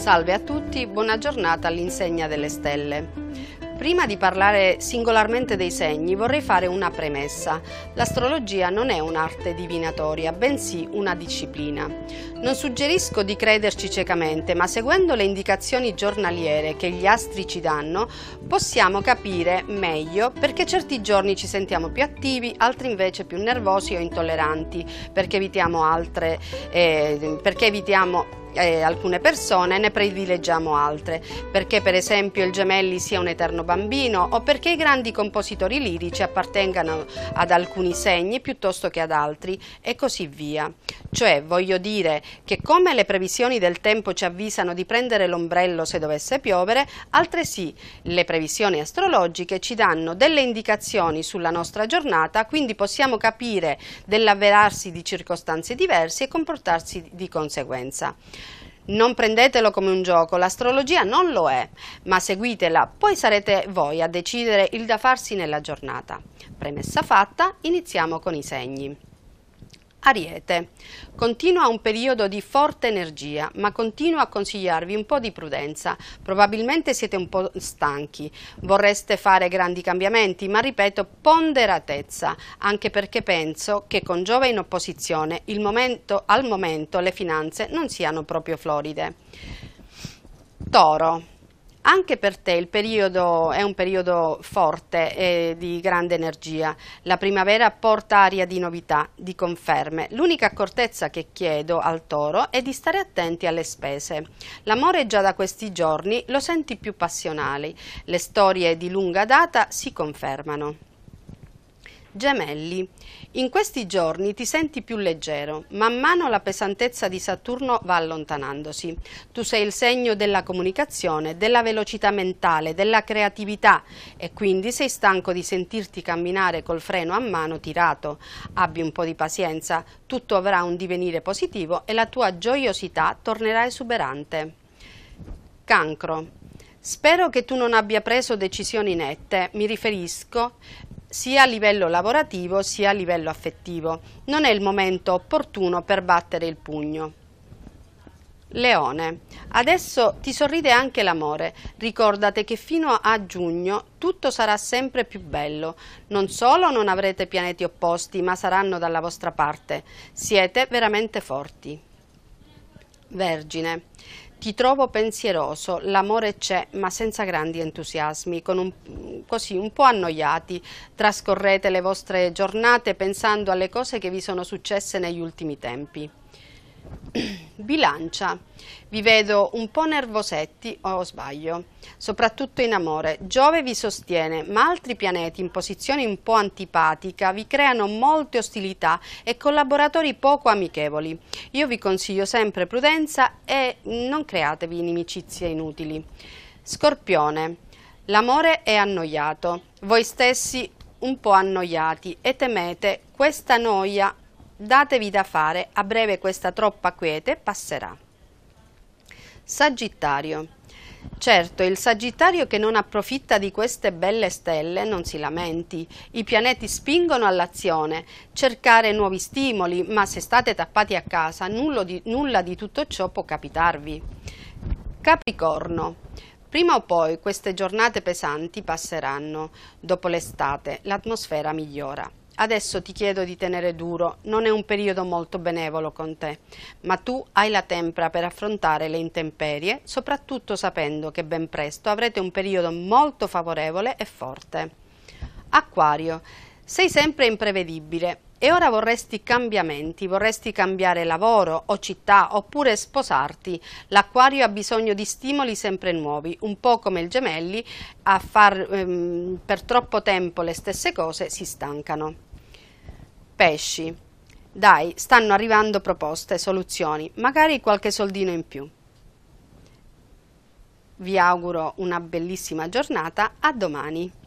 Salve a tutti, buona giornata all'insegna delle stelle. Prima di parlare singolarmente dei segni vorrei fare una premessa. L'astrologia non è un'arte divinatoria, bensì una disciplina. Non suggerisco di crederci ciecamente, ma seguendo le indicazioni giornaliere che gli astri ci danno, possiamo capire meglio perché certi giorni ci sentiamo più attivi, altri invece più nervosi o intolleranti, perché evitiamo alcune persone, ne privilegiamo altre, perché per esempio il Gemelli sia un eterno bambino o perché i grandi compositori lirici appartengano ad alcuni segni piuttosto che ad altri e così via. Cioè voglio dire che come le previsioni del tempo ci avvisano di prendere l'ombrello se dovesse piovere, altresì le previsioni astrologiche ci danno delle indicazioni sulla nostra giornata, quindi possiamo capire dell'avverarsi di circostanze diverse e comportarsi di conseguenza. Non prendetelo come un gioco, l'astrologia non lo è, ma seguitela, poi sarete voi a decidere il da farsi nella giornata. Premessa fatta, iniziamo con i segni. Ariete. Continua un periodo di forte energia, ma continuo a consigliarvi un po' di prudenza. Probabilmente siete un po' stanchi, vorreste fare grandi cambiamenti, ma ripeto, ponderatezza, anche perché penso che con Giove in opposizione al momento le finanze non siano proprio floride. Toro. Anche per te il periodo è un periodo forte e di grande energia. La primavera porta aria di novità, di conferme. L'unica accortezza che chiedo al Toro è di stare attenti alle spese. L'amore già da questi giorni lo senti più passionale. Le storie di lunga data si confermano. Gemelli. In questi giorni ti senti più leggero, man mano la pesantezza di Saturno va allontanandosi. Tu sei il segno della comunicazione, della velocità mentale, della creatività e quindi sei stanco di sentirti camminare col freno a mano tirato. Abbi un po' di pazienza, tutto avrà un divenire positivo e la tua gioiosità tornerà esuberante. Cancro. Spero che tu non abbia preso decisioni nette, mi riferisco sia a livello lavorativo sia a livello affettivo. Non è il momento opportuno per battere il pugno. Leone. Adesso ti sorride anche l'amore. Ricordate che fino a giugno tutto sarà sempre più bello. Non solo non avrete pianeti opposti, ma saranno dalla vostra parte. Siete veramente forti. Vergine. Ti trovo pensieroso, l'amore c'è ma senza grandi entusiasmi, così un po' annoiati, trascorrete le vostre giornate pensando alle cose che vi sono successe negli ultimi tempi. Bilancia. Vi vedo un po' nervosetti o sbaglio, soprattutto in amore. Giove vi sostiene, ma altri pianeti in posizione un po' antipatica vi creano molte ostilità e collaboratori poco amichevoli. Io vi consiglio sempre prudenza e non createvi inimicizie inutili. Scorpione. L'amore è annoiato, voi stessi un po' annoiati e temete questa noia. Datevi da fare, a breve questa troppa quiete passerà. Sagittario. Certo, il Sagittario che non approfitta di queste belle stelle non si lamenti. I pianeti spingono all'azione, cercare nuovi stimoli, ma se state tappati a casa nulla di tutto ciò può capitarvi. Capricorno. Prima o poi queste giornate pesanti passeranno. Dopo l'estate l'atmosfera migliora. Adesso ti chiedo di tenere duro, non è un periodo molto benevolo con te, ma tu hai la tempra per affrontare le intemperie, soprattutto sapendo che ben presto avrete un periodo molto favorevole e forte. Acquario, sei sempre imprevedibile e ora vorresti cambiamenti, vorresti cambiare lavoro o città oppure sposarti. L'Acquario ha bisogno di stimoli sempre nuovi, un po' come il Gemelli, a far per troppo tempo le stesse cose si stancano. Pesci, dai, stanno arrivando proposte, soluzioni, magari qualche soldino in più. Vi auguro una bellissima giornata, a domani.